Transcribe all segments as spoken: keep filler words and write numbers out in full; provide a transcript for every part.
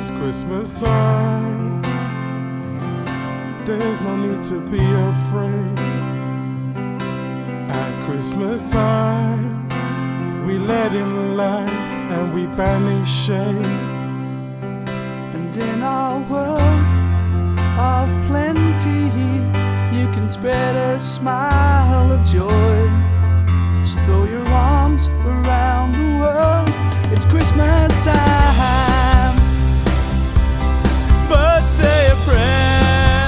It's Christmas time. There's no need to be afraid. At Christmas time, we let in light and we banish shame. And in our world of plenty, you can spread a smile of joy. So throw your arms around the world. It's Christmas time. But say a prayer.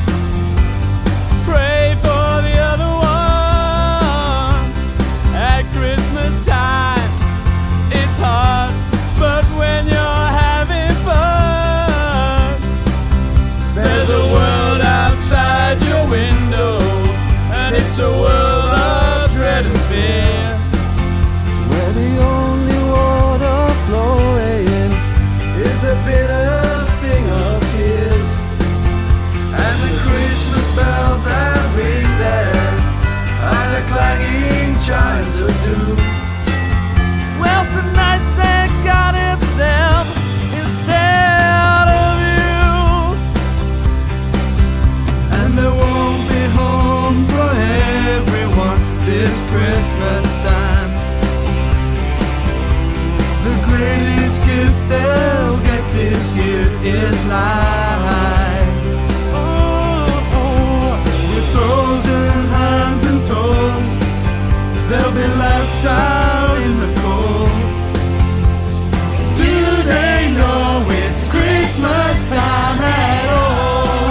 Pray for the other one. At Christmas time, it's hard, but when you're having fun, there's a world outside your window, and it's a world of dread and fear, where the only water flowing is the bitter sting of tears, and the Christmas bells that ring there are the clanging chimes of doom. Well, tonight they got it them instead of you, And there won't be homes for everyone this Christmas time. The greatest gift they'll get this year is life. Oh, oh, with frozen hands and toes, they'll be left out in the cold. Do they know it's Christmas time at all?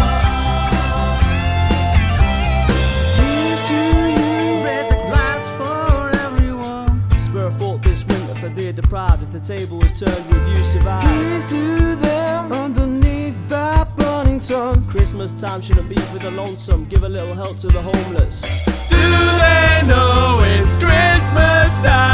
Here's to you, raise a glass for everyone. Spur a thought this winter for the deprived. If the table is turned, would you survive? Here's to them underneath that burning sun. Christmas time shouldn't be for the lonesome. Give a little help to the homeless. Do they know it's Christmas time?